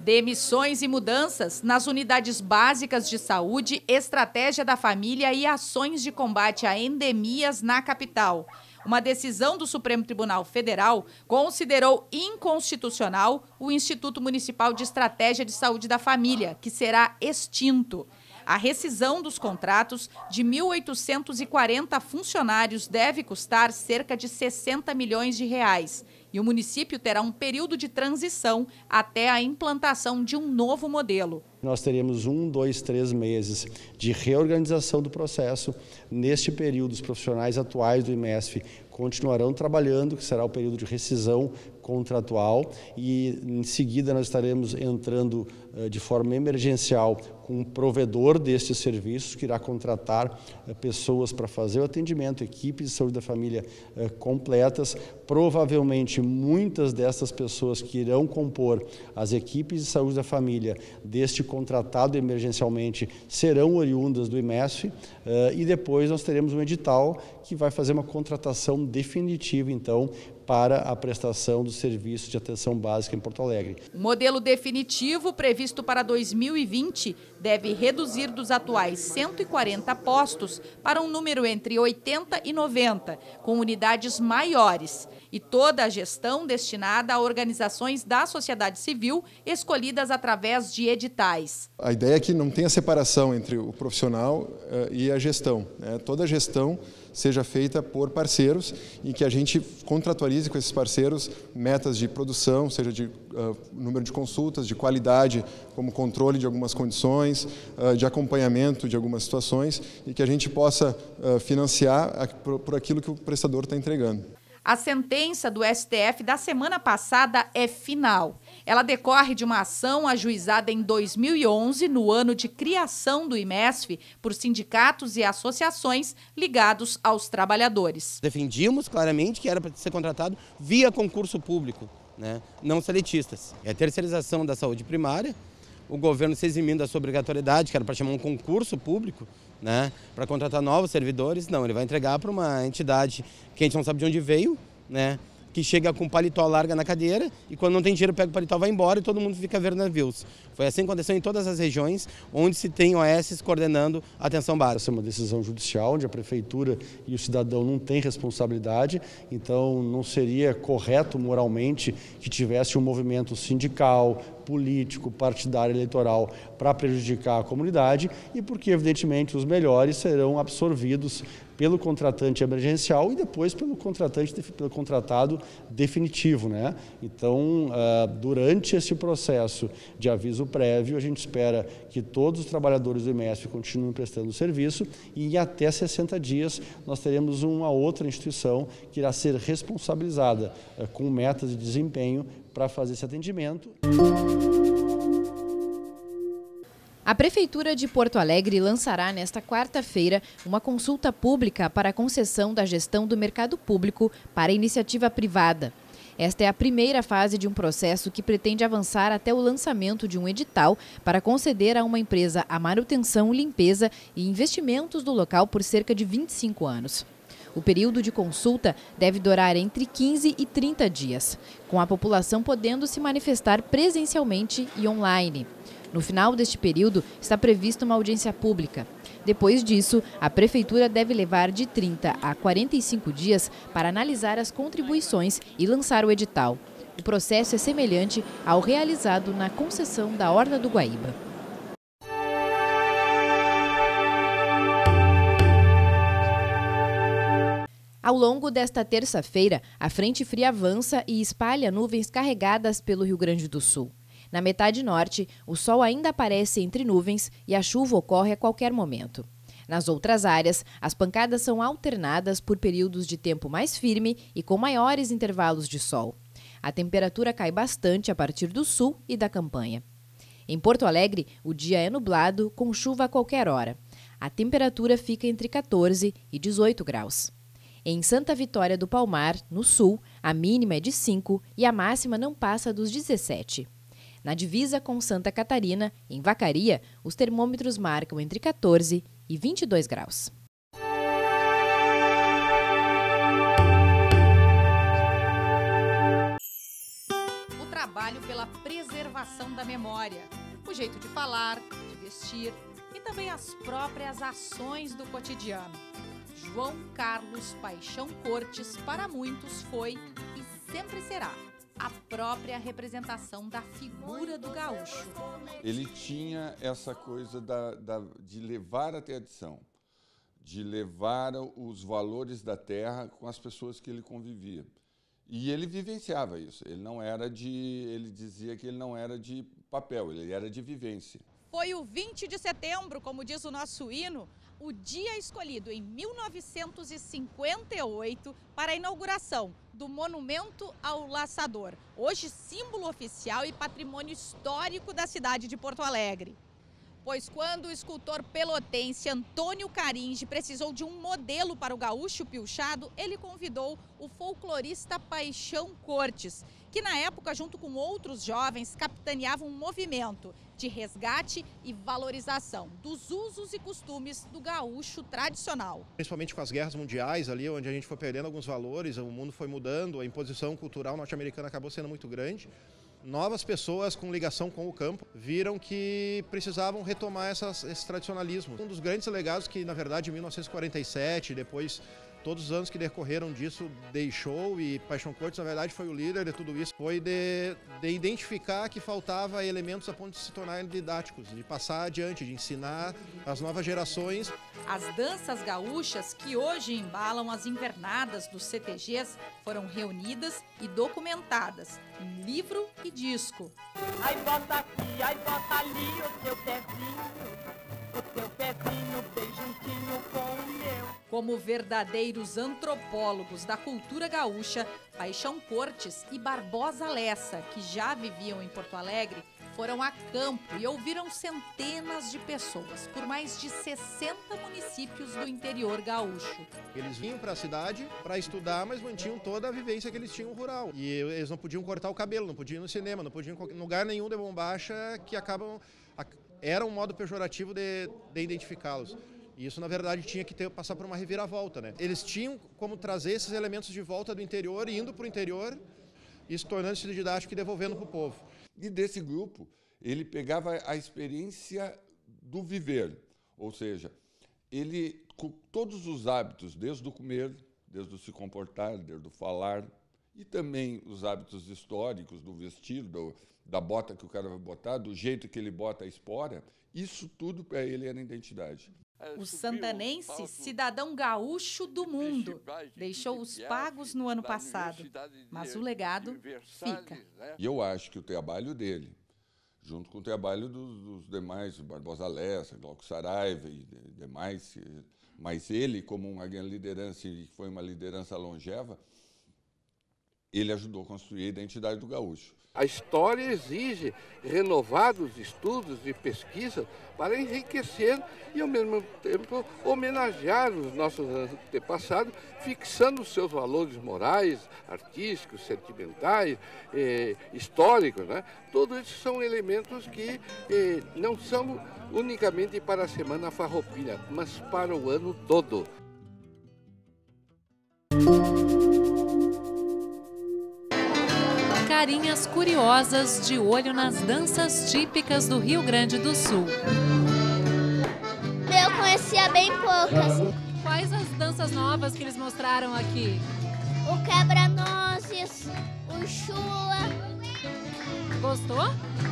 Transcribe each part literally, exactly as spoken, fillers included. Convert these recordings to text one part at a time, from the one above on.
Demissões e mudanças nas unidades básicas de saúde, estratégia da família e ações de combate a endemias na capital. Uma decisão do Supremo Tribunal Federal considerou inconstitucional o Instituto Municipal de Estratégia de Saúde da Família, que será extinto. A rescisão dos contratos de mil oitocentos e quarenta funcionários deve custar cerca de sessenta milhões de reais. E o município terá um período de transição até a implantação de um novo modelo. Nós teremos um, dois, três meses de reorganização do processo. Neste período, os profissionais atuais do IMESF continuarão trabalhando, que será o período de rescisão contratual, e em seguida nós estaremos entrando uh, de forma emergencial com um provedor destes serviços, que irá contratar uh, pessoas para fazer o atendimento, equipes de saúde da família uh, completas. Provavelmente muitas dessas pessoas que irão compor as equipes de saúde da família deste contratado emergencialmente serão oriundas do IMESF, uh, e depois nós teremos um edital que vai fazer uma contratação definitiva, então, para a prestação dos serviços de atenção básica em Porto Alegre. O modelo definitivo, previsto para dois mil e vinte, deve reduzir dos atuais cento e quarenta postos para um número entre oitenta e noventa, com unidades maiores, e toda a gestão destinada a organizações da sociedade civil escolhidas através de editais. A ideia é que não tenha separação entre o profissional uh, e a gestão, né? Toda a gestão seja feita por parceiros e que a gente contratualize com esses parceiros metas de produção, seja de uh, número de consultas, de qualidade, como controle de algumas condições, uh, de acompanhamento de algumas situações, e que a gente possa uh, financiar a, por, por aquilo que o prestador está entregando. A sentença do S T F da semana passada é final. Ela decorre de uma ação ajuizada em dois mil e onze, no ano de criação do IMESF, por sindicatos e associações ligados aos trabalhadores. Defendíamos claramente que era para ser contratado via concurso público, né? Não seletistas. É a terceirização da saúde primária, o governo se eximindo da sua obrigatoriedade, que era para chamar um concurso público, né, para contratar novos servidores. Não, ele vai entregar para uma entidade que a gente não sabe de onde veio, né, que chega com paletó, larga na cadeira, e quando não tem dinheiro pega o paletó, vai embora e todo mundo fica vendo navios. Foi assim que aconteceu em todas as regiões onde se tem O S coordenando a atenção básica. Essa é uma decisão judicial, onde a prefeitura e o cidadão não têm responsabilidade, então não seria correto moralmente que tivesse um movimento sindical, político, partidário, eleitoral para prejudicar a comunidade, e porque, evidentemente, os melhores serão absorvidos pelo contratante emergencial e depois pelo contratante, pelo contratado definitivo, né? Então, durante esse processo de aviso prévio, a gente espera que todos os trabalhadores do IMESF continuem prestando serviço, e em até sessenta dias nós teremos uma outra instituição que irá ser responsabilizada com metas de desempenho para fazer esse atendimento. A Prefeitura de Porto Alegre lançará nesta quarta-feira uma consulta pública para a concessão da gestão do mercado público para a iniciativa privada. Esta é a primeira fase de um processo que pretende avançar até o lançamento de um edital para conceder a uma empresa a manutenção, limpeza e investimentos do local por cerca de vinte e cinco anos. O período de consulta deve durar entre quinze e trinta dias, com a população podendo se manifestar presencialmente e online. No final deste período, está prevista uma audiência pública. Depois disso, a Prefeitura deve levar de trinta a quarenta e cinco dias para analisar as contribuições e lançar o edital. O processo é semelhante ao realizado na concessão da Orla do Guaíba. Ao longo desta terça-feira, a frente fria avança e espalha nuvens carregadas pelo Rio Grande do Sul. Na metade norte, o sol ainda aparece entre nuvens e a chuva ocorre a qualquer momento. Nas outras áreas, as pancadas são alternadas por períodos de tempo mais firme e com maiores intervalos de sol. A temperatura cai bastante a partir do sul e da campanha. Em Porto Alegre, o dia é nublado, com chuva a qualquer hora. A temperatura fica entre quatorze e dezoito graus. Em Santa Vitória do Palmar, no sul, a mínima é de cinco e a máxima não passa dos dezessete. Na divisa com Santa Catarina, em Vacaria, os termômetros marcam entre quatorze e vinte e dois graus. O trabalho pela pela preservação da memória, o jeito de falar, de vestir e também as próprias ações do cotidiano. João Carlos Paixão Cortes, para muitos, foi e sempre será a própria representação da figura do gaúcho. Ele tinha essa coisa da, da, de levar a tradição, de levar os valores da terra com as pessoas que ele convivia. E ele vivenciava isso. Ele não era de, ele dizia que ele não era de papel, ele era de vivência. Foi o vinte de setembro, como diz o nosso hino, o dia escolhido em mil novecentos e cinquenta e oito para a inauguração do Monumento ao Laçador, hoje símbolo oficial e patrimônio histórico da cidade de Porto Alegre. Pois quando o escultor pelotense Antônio Caringe precisou de um modelo para o gaúcho pilchado, ele convidou o folclorista Paixão Cortes, que na época, junto com outros jovens, capitaneava um movimento de resgate e valorização dos usos e costumes do gaúcho tradicional. Principalmente com as guerras mundiais, ali onde a gente foi perdendo alguns valores, o mundo foi mudando, a imposição cultural norte-americana acabou sendo muito grande. Novas pessoas com ligação com o campo viram que precisavam retomar essas, esse tradicionalismo. Um dos grandes legados que, na verdade, em mil novecentos e quarenta e sete, depois todos os anos que decorreram disso, deixou, e Paixão Cortes, na verdade, foi o líder de tudo isso, foi de, de identificar que faltava elementos a ponto de se tornarem didáticos, de passar adiante, de ensinar as novas gerações. As danças gaúchas que hoje embalam as invernadas dos C T Gs foram reunidas e documentadas em livro e disco. Ai, bota aqui, ai, bota ali o teu pezinho, o teu pezinho bem juntinho com o meu. Como verdadeiros antropólogos da cultura gaúcha, Paixão Cortes e Barbosa Lessa, que já viviam em Porto Alegre, foram a campo e ouviram centenas de pessoas por mais de sessenta municípios do interior gaúcho. Eles vinham para a cidade para estudar, mas mantinham toda a vivência que eles tinham rural. E eles não podiam cortar o cabelo, não podiam ir no cinema, não podiam ir em lugar nenhum de bombacha, que acabam... Era um modo pejorativo de, de identificá-los. E isso, na verdade, tinha que ter, passar por uma reviravolta, né? Eles tinham como trazer esses elementos de volta do interior, indo para o interior, isso tornando-se didático e devolvendo para o povo. E desse grupo, ele pegava a experiência do viver, ou seja, ele, com todos os hábitos, desde o comer, desde o se comportar, desde o falar, e também os hábitos históricos do vestir, do, da bota que o cara vai botar, do jeito que ele bota a espora, isso tudo para ele era identidade. O santanense, cidadão gaúcho do mundo, deixou os pagos no ano passado, mas o legado fica. E eu acho que o trabalho dele, junto com o trabalho dos, dos demais, Barbosa Lessa, Glauco Saraiva e demais, mas ele, como uma grande liderança, e foi uma liderança longeva, ele ajudou a construir a identidade do gaúcho. A história exige renovados estudos e pesquisas para enriquecer e, ao mesmo tempo, homenagear os nossos antepassados, fixando os seus valores morais, artísticos, sentimentais, eh, históricos, né? Todos esses são elementos que eh, não são unicamente para a Semana Farroupilha, mas para o ano todo. Carinhas curiosas de olho nas danças típicas do Rio Grande do Sul. Eu conhecia bem poucas. Quais as danças novas que eles mostraram aqui? O quebra-nozes, o chula. Gostou?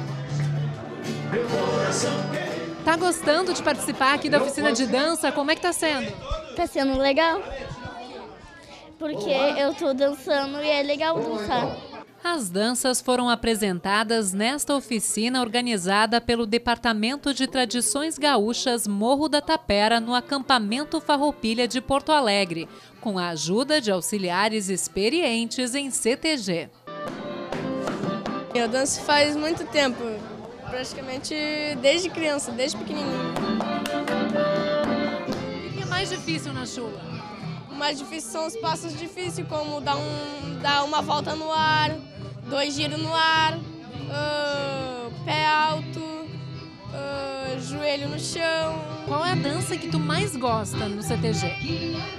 Tá gostando de participar aqui da oficina de dança? Como é que tá sendo? Tá sendo legal. Porque eu tô dançando e é legal dançar. As danças foram apresentadas nesta oficina organizada pelo Departamento de Tradições Gaúchas Morro da Tapera, no acampamento Farroupilha de Porto Alegre, com a ajuda de auxiliares experientes em C T G. Eu danço faz muito tempo, praticamente desde criança, desde pequenininho. O que é mais difícil na chula? O mais difícil são os passos difíceis, como dar, um, dar uma volta no ar, dois giros no ar, uh, pé alto, uh, joelho no chão. Qual é a dança que tu mais gosta no C T G?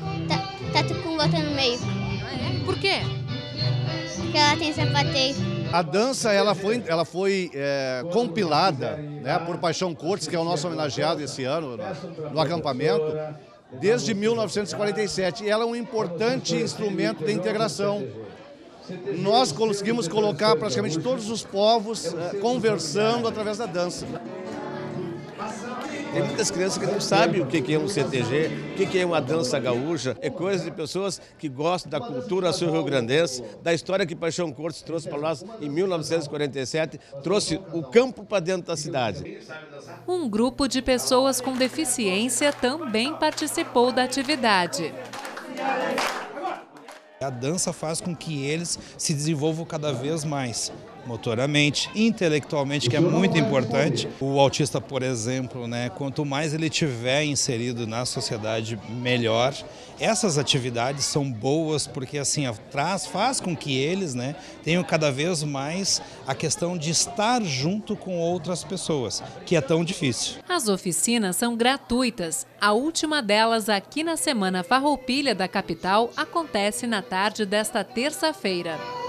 Tatu com bota no meio. Ah, é? Por quê? Porque ela tem sapateio. A dança ela foi, ela foi é, compilada, né, por Paixão Cortes, que é o nosso homenageado esse ano no, no acampamento, desde mil novecentos e quarenta e sete. E ela é um importante instrumento de integração. Nós conseguimos colocar praticamente todos os povos é, conversando através da dança. Tem muitas crianças que não sabem o que é um C T G, o que é uma dança gaúcha. É coisa de pessoas que gostam da cultura sul-rio-grandense, da história que Paixão Cortes trouxe para nós em mil novecentos e quarenta e sete, trouxe o campo para dentro da cidade. Um grupo de pessoas com deficiência também participou da atividade. A dança faz com que eles se desenvolvam cada vez mais, motoramente, intelectualmente, que é muito importante. O autista, por exemplo, né, quanto mais ele tiver inserido na sociedade, melhor. Essas atividades são boas porque assim traz, faz com que eles, né, tenham cada vez mais a questão de estar junto com outras pessoas, que é tão difícil. As oficinas são gratuitas. A última delas, aqui na Semana Farroupilha da capital, acontece na tarde desta terça-feira.